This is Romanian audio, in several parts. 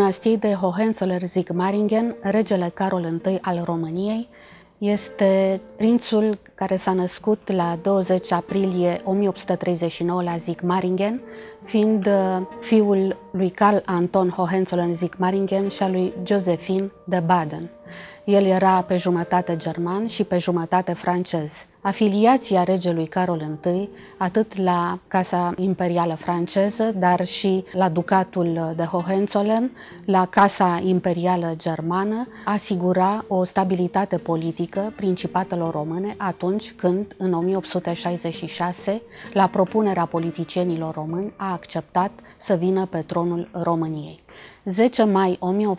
dinastiei de Hohenzollern-Sigmaringen, regele Carol I al României este prințul care s-a născut la 20 aprilie 1839 la Sigmaringen, fiind fiul lui Carl Anton Hohenzollern-Sigmaringen și a lui Josephine de Baden. El era pe jumătate german și pe jumătate francez. Afiliația regelui Carol I, atât la Casa Imperială franceză, dar și la Ducatul de Hohenzollern, la Casa Imperială germană, asigura o stabilitate politică Principatelor Române atunci când, în 1866, la propunerea politicienilor români, a acceptat să vină pe tronul României. 10 mai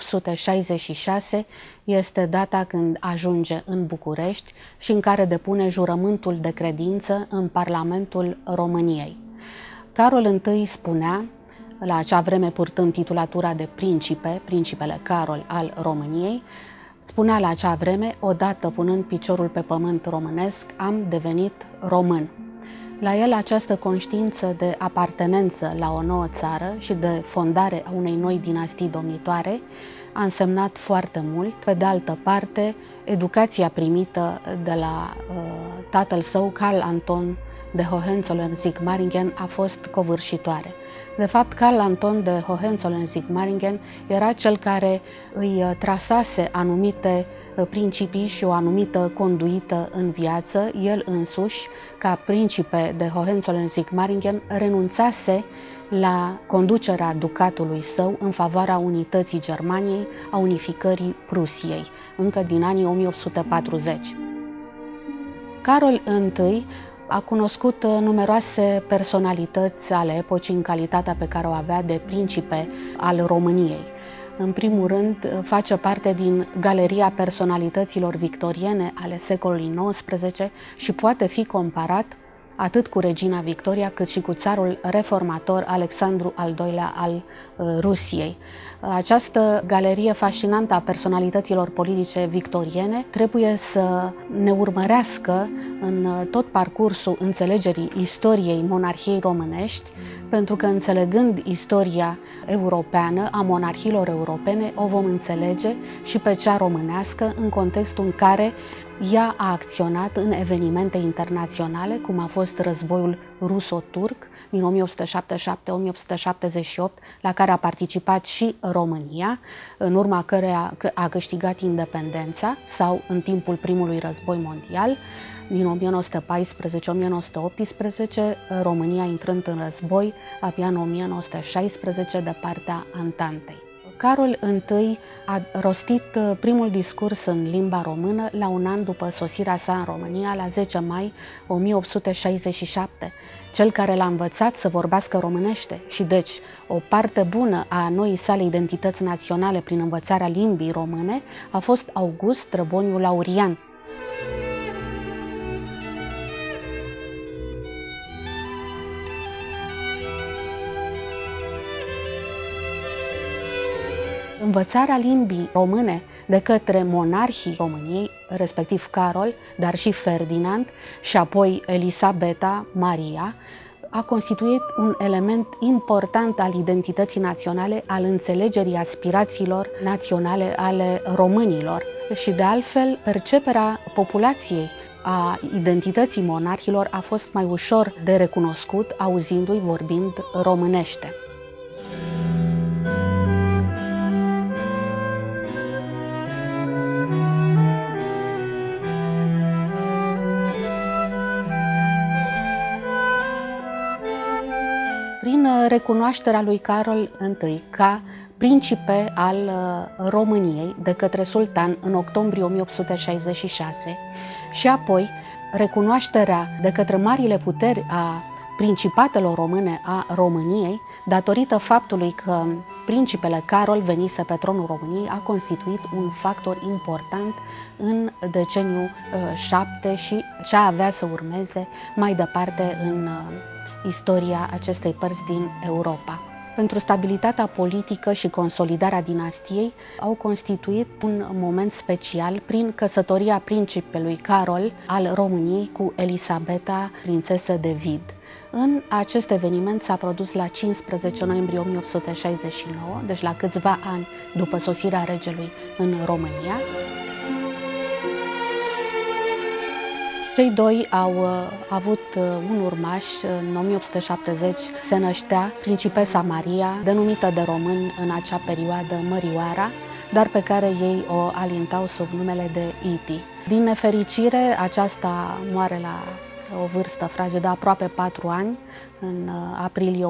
1866 este data când ajunge în București și în care depune jurământul de credință în Parlamentul României. Carol I spunea, la acea vreme purtând titulatura de principele Carol al României, spunea la acea vreme, odată punând piciorul pe pământ românesc, am devenit român. La el această conștiință de apartenență la o nouă țară și de fondare a unei noi dinastii domnitoare a însemnat foarte mult. Pe de altă parte, educația primită de la tatăl său, Carl Anton de Hohenzollern-Sigmaringen, a fost covârșitoare. De fapt, Carl Anton de Hohenzollern-Sigmaringen era cel care îi trasase anumite principii și o anumită conduită în viață. El însuși, ca principe de Hohenzollern-Sigmaringen, renunțase la conducerea ducatului său în favoarea unității Germaniei, a unificării Prusiei, încă din anii 1840. Carol I a cunoscut numeroase personalități ale epocii în calitatea pe care o avea de principe al României. În primul rând, face parte din galeria personalităților victoriene ale secolului XIX și poate fi comparat atât cu regina Victoria, cât și cu țarul reformator Alexandru al II-lea al Rusiei. Această galerie fascinantă a personalităților politice victoriene trebuie să ne urmărească în tot parcursul înțelegerii istoriei monarhiei românești, pentru că înțelegând istoria europeană a monarhiilor europene, o vom înțelege și pe cea românească în contextul în care ea a acționat în evenimente internaționale, cum a fost războiul ruso-turc din 1877-1878, la care a participat și România, în urma căreia a câștigat independența, sau în timpul primului război mondial, din 1914-1918, România intrând în război abia în 1916 de partea Antantei. Carol I a rostit primul discurs în limba română la un an după sosirea sa în România, la 10 mai 1867, cel care l-a învățat să vorbească românește și deci o parte bună a noii sale identități naționale prin învățarea limbii române a fost August Trăboniu Laurian. Învățarea limbii române de către monarhii României, respectiv Carol, dar și Ferdinand și apoi Elisabeta Maria, a constituit un element important al identității naționale, al înțelegerii aspirațiilor naționale ale românilor. Și de altfel, perceperea populației a identității monarhilor a fost mai ușor de recunoscut auzindu-i vorbind românește. Prin recunoașterea lui Carol I ca principe al României de către sultan în octombrie 1866 și apoi recunoașterea de către marile puteri a principatelor române a României, datorită faptului că principele Carol venise pe tronul României, a constituit un factor important în deceniul 7 și ce avea să urmeze mai departe în istoria acestei părți din Europa. Pentru stabilitatea politică și consolidarea dinastiei au constituit un moment special prin căsătoria principelui Carol al României cu Elisabeta, prințesă de Vid. În acest eveniment s-a produs la 15 noiembrie 1869, deci la câțiva ani după sosirea regelui în România. Cei doi au avut un urmaș. În 1870 se năștea principesa Maria, denumită de români în acea perioadă Mărioara, dar pe care ei o alintau sub numele de Iti. Din nefericire, aceasta moare la o vârstă fragedă, aproape 4 ani, în aprilie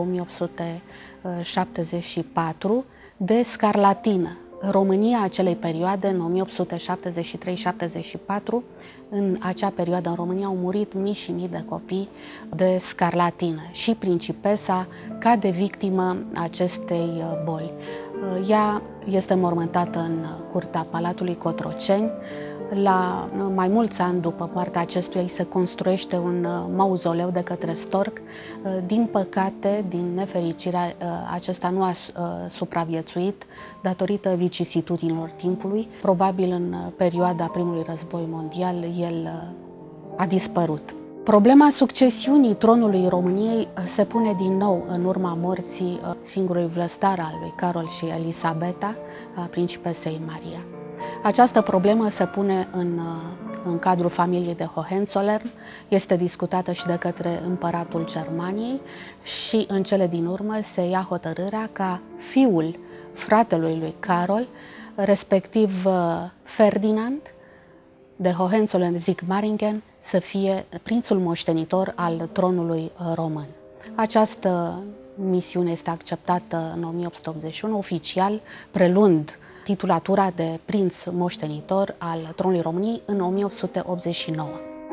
1874, de scarlatină. România acelei perioade, în 1873-74, în acea perioadă în România au murit mii și mii de copii de scarlatină și principesa cade victimă acestei boli. Ea este mormântată în curtea Palatului Cotroceni. La mai mulți ani după moartea acestuia se construiește un mauzoleu de către Storc. Din păcate, din nefericire, acesta nu a supraviețuit datorită vicisitudinilor timpului. Probabil în perioada Primului Război Mondial el a dispărut. Problema succesiunii tronului României se pune din nou în urma morții singurului vlăstar al lui Carol și Elisabeta, principesei Maria. Această problemă se pune în cadrul familiei de Hohenzollern, este discutată și de către împăratul Germaniei și în cele din urmă se ia hotărârea ca fiul fratelui lui Carol, respectiv Ferdinand de Hohenzollern-Sigmaringen, să fie prințul moștenitor al tronului român. Această misiune este acceptată în 1881, oficial preluând titulatura de prinț moștenitor al tronului României în 1889.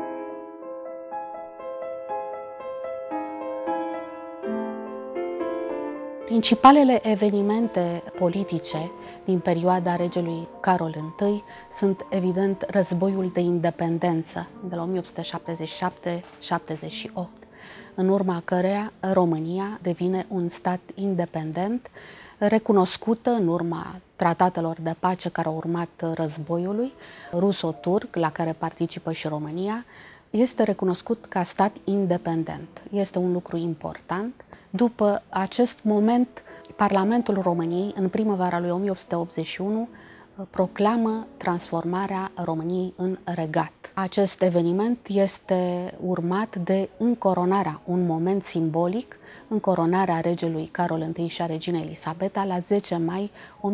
Principalele evenimente politice din perioada regelui Carol I sunt, evident, războiul de independență de la 1877-78, în urma căreia România devine un stat independent, recunoscută în urma tratatelor de pace care au urmat războiului ruso-turc, la care participă și România, este recunoscut ca stat independent. Este un lucru important. După acest moment, Parlamentul României, în primăvara lui 1881, proclamă transformarea României în regat. Acest eveniment este urmat de încoronarea, un moment simbolic, încoronarea regelui Carol I și a reginei Elisabeta la 10 mai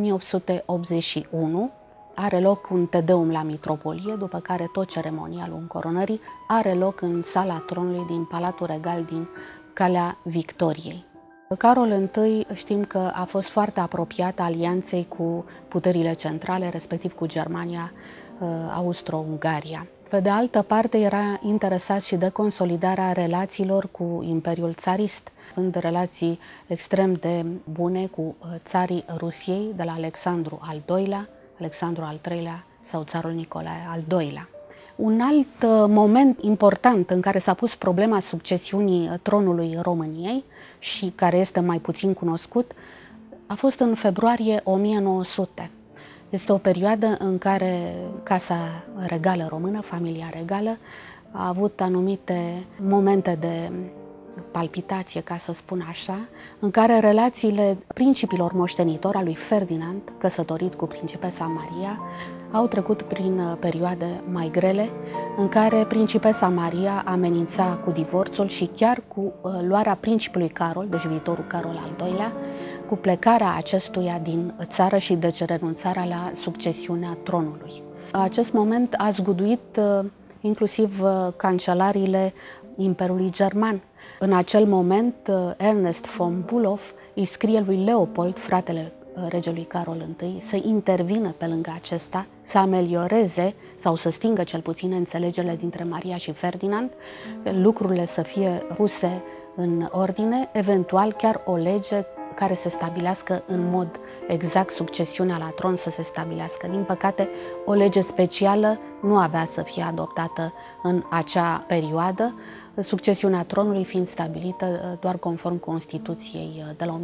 1881. Are loc un tedeum la mitropolie, după care tot ceremonialul încoronării are loc în sala tronului din Palatul Regal din Calea Victoriei. Carol I știm că a fost foarte apropiat alianței cu puterile centrale, respectiv cu Germania, Austro-Ungaria. Pe de altă parte, era interesat și de consolidarea relațiilor cu Imperiul Țarist, având relații extrem de bune cu țarii Rusiei, de la Alexandru al II-lea, Alexandru al III-lea sau țarul Nicolae al II-lea. Un alt moment important în care s-a pus problema succesiunii tronului României și care este mai puțin cunoscut, a fost în februarie 1900. Este o perioadă în care Casa Regală Română, familia regală, a avut anumite momente de palpitație, ca să spun așa, în care relațiile principilor moștenitori al lui Ferdinand, căsătorit cu principesa Maria, au trecut prin perioade mai grele, în care principesa Maria amenința cu divorțul și chiar cu luarea principiului Carol, deci viitorul Carol al II-lea, cu plecarea acestuia din țară și deci renunțarea la succesiunea tronului. Acest moment a zguduit inclusiv cancelariile Imperiului German. În acel moment, Ernest von Bülow îi scrie lui Leopold, fratele regelui Carol I, să intervină pe lângă acesta, să amelioreze sau să stingă cel puțin înțelegerile dintre Maria și Ferdinand, lucrurile să fie puse în ordine, eventual chiar o lege care să stabilească în mod exact succesiunea la tron să se stabilească. Din păcate, o lege specială nu avea să fie adoptată în acea perioadă, succesiunea tronului fiind stabilită doar conform Constituției de la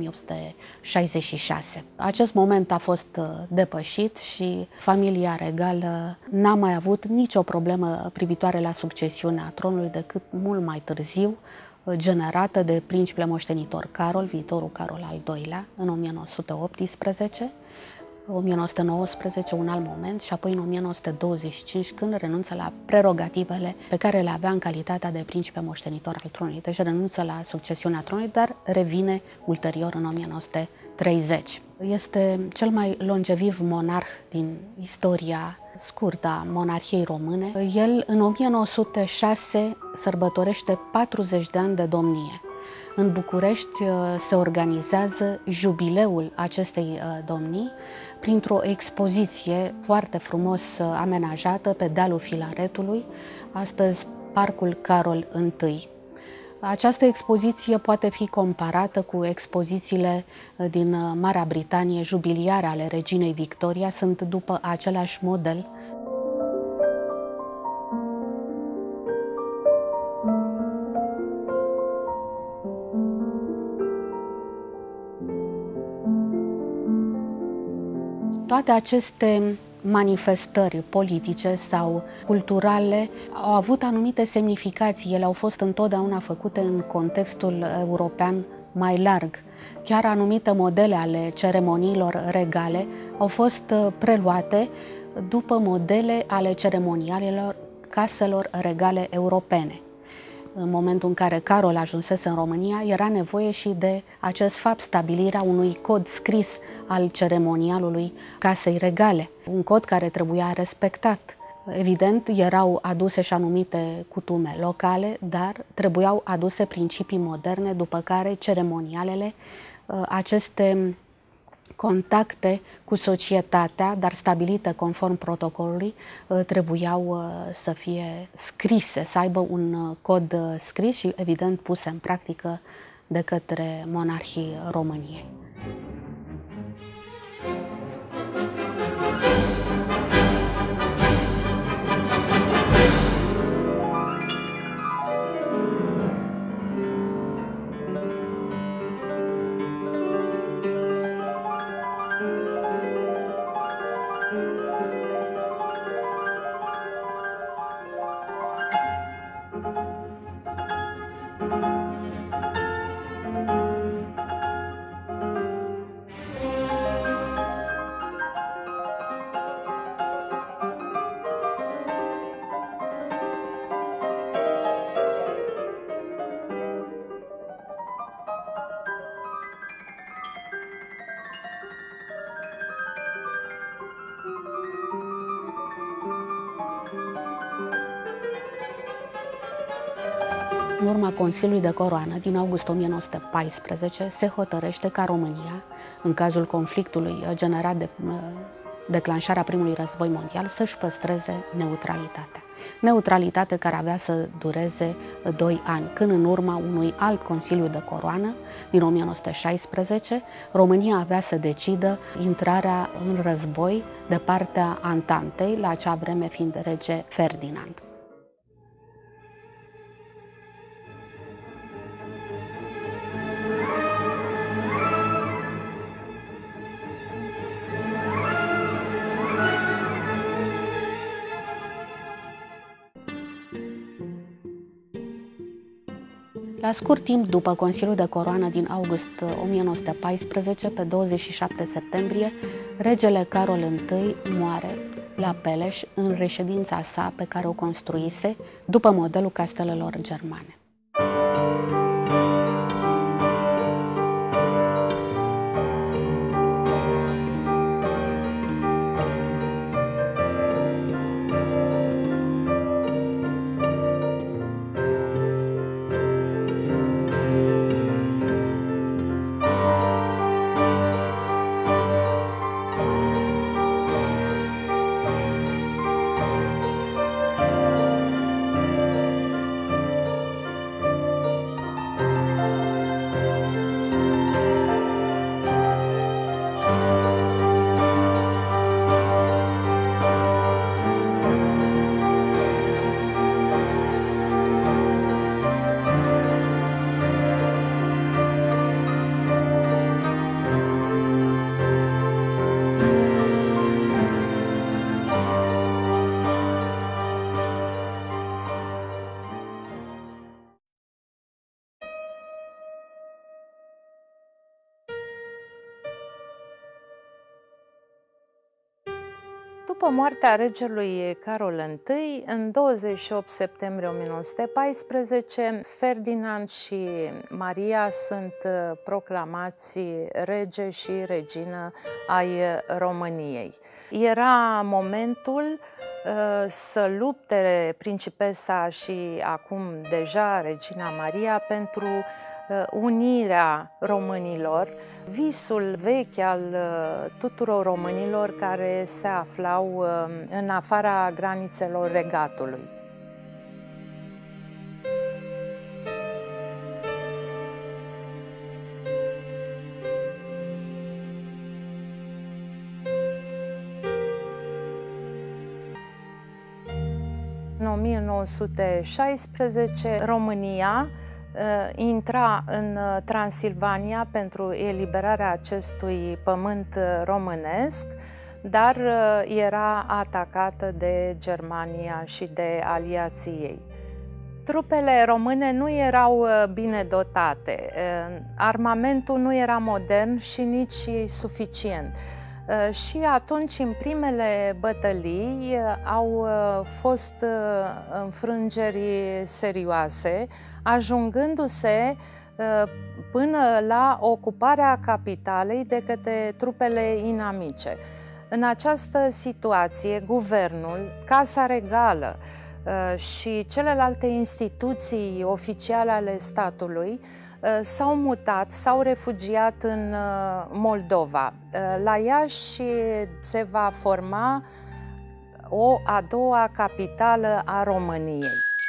1866. Acest moment a fost depășit și familia regală n-a mai avut nicio problemă privitoare la succesiunea tronului decât mult mai târziu, generată de principele moștenitor Carol, viitorul Carol al II-lea, în 1918, 1919 un alt moment și apoi în 1925 când renunță la prerogativele pe care le avea în calitatea de principe moștenitor al tronului. Deci renunță la succesiunea tronului, dar revine ulterior în 1930. Este cel mai longeviv monarh din istoria scurtă a monarhiei române. El în 1906 sărbătorește 40 de ani de domnie. În București se organizează jubileul acestei domnii printr-o expoziție foarte frumos amenajată pe dealul Filaretului, astăzi Parcul Carol I. Această expoziție poate fi comparată cu expozițiile din Marea Britanie jubiliare ale reginei Victoria, sunt după același model. Toate aceste manifestări politice sau culturale au avut anumite semnificații. Ele au fost întotdeauna făcute în contextul european mai larg. Chiar anumite modele ale ceremoniilor regale au fost preluate după modele ale ceremonialelor caselor regale europene. În momentul în care Carol ajunsese în România, era nevoie și de acest fapt, stabilirea unui cod scris al ceremonialului casei regale, un cod care trebuia respectat. Evident, erau aduse și anumite cutume locale, dar trebuiau aduse principii moderne, după care ceremonialele, aceste contacte cu societatea, dar stabilite conform protocolului, trebuiau să fie scrise, să aibă un cod scris și, evident, puse în practică de către monarhii României. În urma Consiliului de Coroană din august 1914 se hotărăște ca România, în cazul conflictului generat de declanșarea primului război mondial, să-și păstreze neutralitatea. Neutralitate care avea să dureze 2 ani, când în urma unui alt Consiliu de Coroană din 1916, România avea să decidă intrarea în război de partea Antantei, la acea vreme fiind rege Ferdinand. La scurt timp după Consiliul de Coroană din august 1914, pe 27 septembrie, regele Carol I moare la Peleș, în reședința sa pe care o construise după modelul castelelor germane. După moartea regelui Carol I, în 28 septembrie 1914, Ferdinand și Maria sunt proclamați rege și regină ai României. Era momentul să lupte principesa și acum deja regina Maria pentru unirea românilor, visul vechi al tuturor românilor care se aflau în afara granițelor regatului. În 1916, România intra în Transilvania pentru eliberarea acestui pământ românesc, dar era atacată de Germania și de aliații ei. Trupele române nu erau bine dotate, armamentul nu era modern și nici suficient. Și atunci, în primele bătălii, au fost înfrângeri serioase, ajungându-se până la ocuparea capitalei de către trupele inamice. În această situație, guvernul, Casa Regală și celelalte instituții oficiale ale statului s-au mutat, s-au refugiat în Moldova. La Iași se va forma o a doua capitală a României.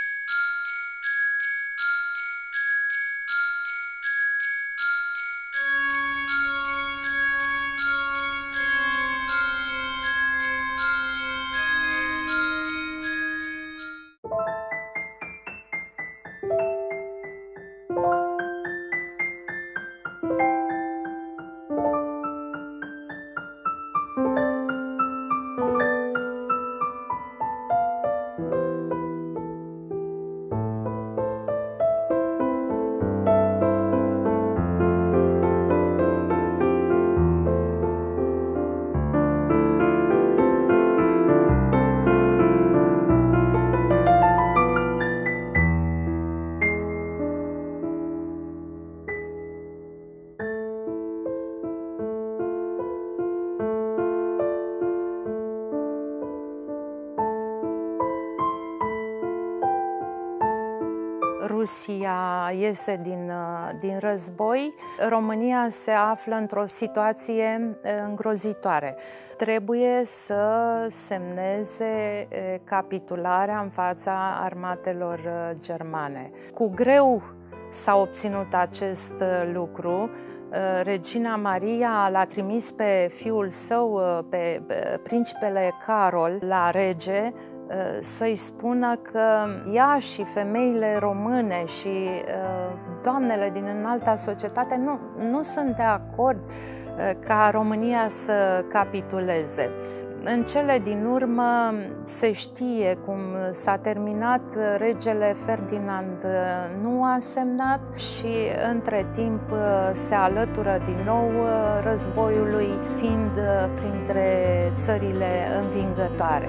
Rusia iese din război, România se află într-o situație îngrozitoare. Trebuie să semneze capitularea în fața armatelor germane. Cu greu s-a obținut acest lucru. Regina Maria l-a trimis pe fiul său, pe principele Carol, la rege, să-i spună că ea și femeile române și doamnele din înalta societate nu sunt de acord ca România să capituleze. În cele din urmă se știe cum s-a terminat, regele Ferdinand nu a semnat și între timp se alătură din nou războiului, fiind printre țările învingătoare.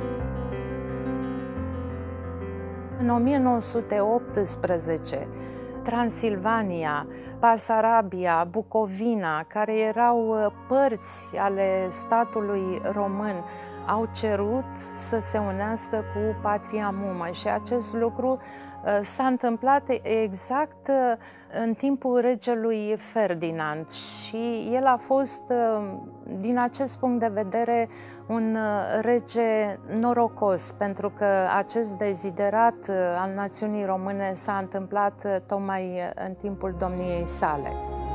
În 1918, Transilvania, Basarabia, Bucovina, care erau părți ale statului român, au cerut să se unească cu patria mumă și acest lucru s-a întâmplat exact în timpul regelui Ferdinand și el a fost, din acest punct de vedere, un rege norocos, pentru că acest deziderat al națiunii române s-a întâmplat tocmai în timpul domniei sale.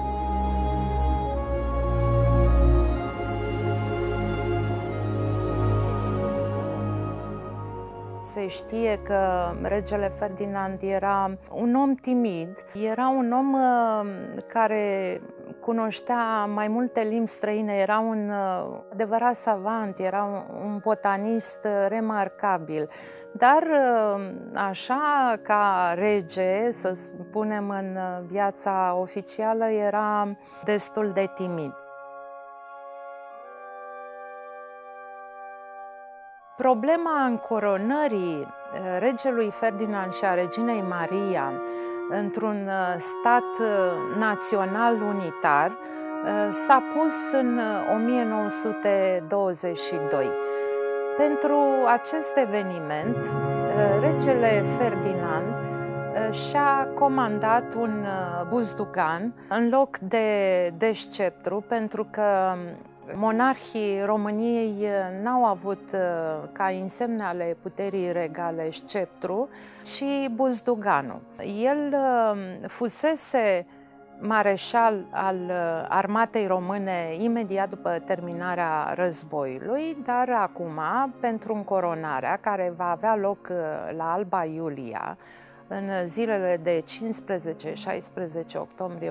Se știe că regele Ferdinand era un om timid, era un om care cunoștea mai multe limbi străine, era un adevărat savant, era un botanist remarcabil. Dar așa ca rege, să spunem în viața oficială, era destul de timid. Problema încoronării regelui Ferdinand și a reginei Maria într-un stat național unitar s-a pus în 1922. Pentru acest eveniment, regele Ferdinand și-a comandat un buzdugan în loc de sceptru, pentru că monarhii României n-au avut ca insemne ale puterii regale sceptru, ci buzduganul. El fusese mareșal al armatei române imediat după terminarea războiului, dar acum, pentru încoronarea care va avea loc la Alba Iulia, în zilele de 15-16 octombrie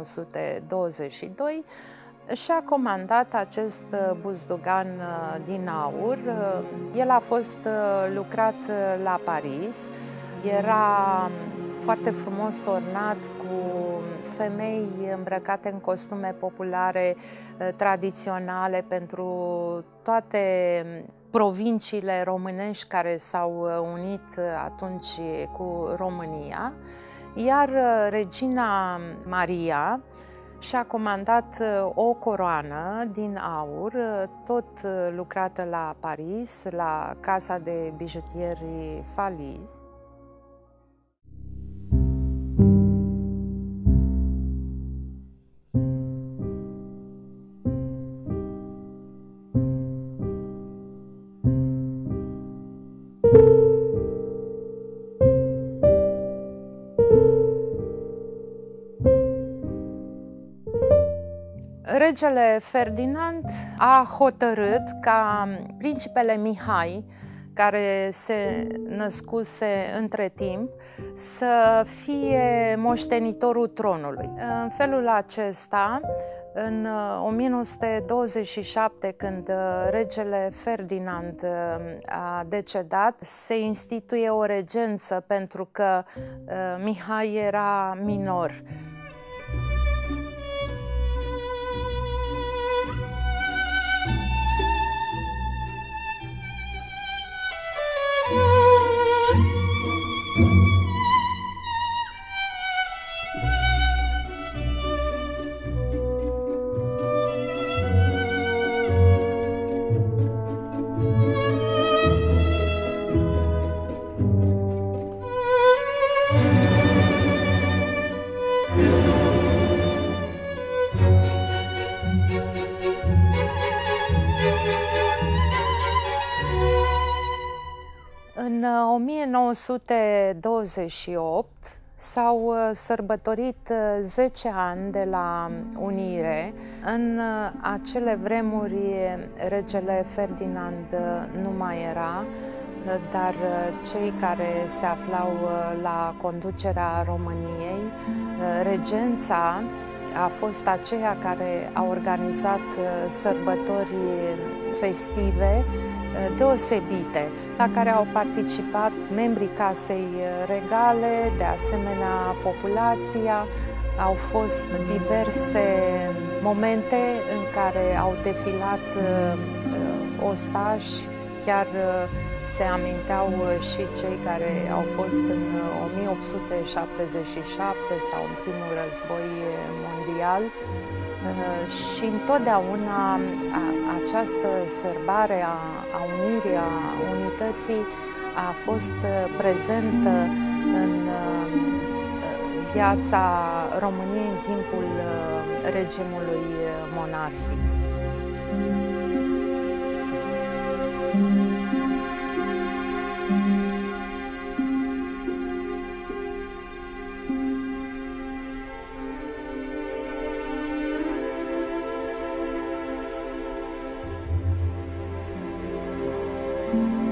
1922, și-a comandat acest buzdugan din aur. El a fost lucrat la Paris, era foarte frumos ornat cu femei îmbrăcate în costume populare tradiționale pentru toate provinciile românești care s-au unit atunci cu România, iar regina Maria și-a comandat o coroană din aur, tot lucrată la Paris, la casa de bijutieri Faliz. Regele Ferdinand a hotărât ca principele Mihai, care se născuse între timp, să fie moștenitorul tronului. În felul acesta, în 1927, când regele Ferdinand a decedat, se instituie o regență pentru că Mihai era minor. În 1928 s-au sărbătorit 10 ani de la unire. În acele vremuri regele Ferdinand nu mai era, dar cei care se aflau la conducerea României, regența a fost aceea care a organizat sărbători festive deosebite, la care au participat membrii casei regale, de asemenea populația. Au fost diverse momente în care au defilat ostași, chiar se aminteau și cei care au fost în 1877 sau în primul război mondial. Și întotdeauna această sărbare a unirii, a unității a fost prezentă în viața României în timpul regimului monarhic. Thank you.